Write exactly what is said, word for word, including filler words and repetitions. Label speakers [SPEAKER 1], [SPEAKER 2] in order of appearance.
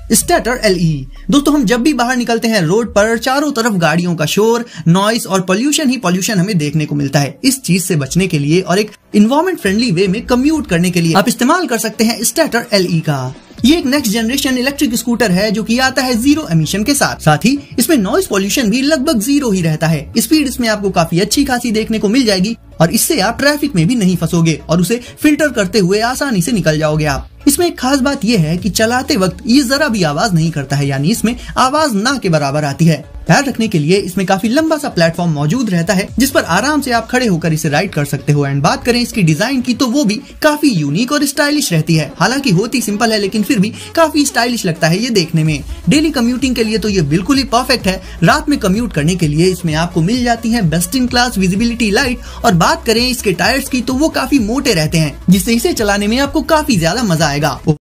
[SPEAKER 1] Starter L E. दोस्तों हम जब भी बाहर निकलते हैं रोड पर, चारों तरफ गाड़ियों का शोर, नॉइस और पोल्यूशन ही पोल्यूशन हमें देखने को मिलता है। इस चीज से बचने के लिए और एक इन्वायरमेंट फ्रेंडली वे में कम्यूट करने के लिए आप इस्तेमाल कर सकते हैं स्टार्टर एल ई का। ये एक नेक्स्ट जनरेशन इलेक्ट्रिक स्कूटर है जो कि आता है जीरो एमिशन के साथ। साथ ही इसमें नॉइस पोल्यूशन भी लगभग जीरो ही रहता है। स्पीड इसमें आपको काफी अच्छी खासी देखने को मिल जाएगी और इससे आप ट्रैफिक में भी नहीं फंसोगे और उसे फिल्टर करते हुए आसानी से निकल जाओगे आप। इसमें एक खास बात यह है कि चलाते वक्त ये जरा भी आवाज नहीं करता है, यानी इसमें आवाज ना के बराबर आती है। पैर रखने के लिए इसमें काफी लंबा सा प्लेटफॉर्म मौजूद रहता है जिस पर आराम से आप खड़े होकर इसे राइड कर सकते हो। एंड बात करें इसकी डिजाइन की तो वो भी काफी यूनिक और स्टाइलिश रहती है। हालांकि होती सिंपल है लेकिन फिर भी काफी स्टाइलिश लगता है ये देखने में। डेली कम्यूटिंग के लिए तो ये बिल्कुल ही परफेक्ट है। रात में कम्यूट करने के लिए इसमें आपको मिल जाती है best in class visibility light. और बात करें इसके टायर्स की तो वो काफी मोटे रहते हैं जिससे इसे चलाने में आपको काफी ज्यादा मजा आएगा।